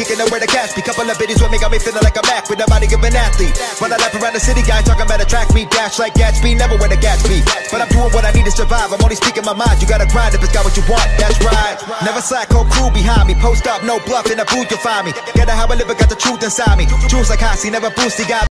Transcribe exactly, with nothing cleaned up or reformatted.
kicking away the cash. Be couple of biddies with me, got me feeling like a Mac with the body of an athlete. Run a lap around the city, guy talking about a track meet, dash like Gatsby, never where the gas be. But I'm doing what I need to survive. I'm only speaking my mind. You gotta grind if it's got what you want. That's right. Never slack, whole crew behind me. Post up, no bluff in the booth, you'll find me. Gotta how I live, I got the truth inside me. Juice like Hossie, never boosty, got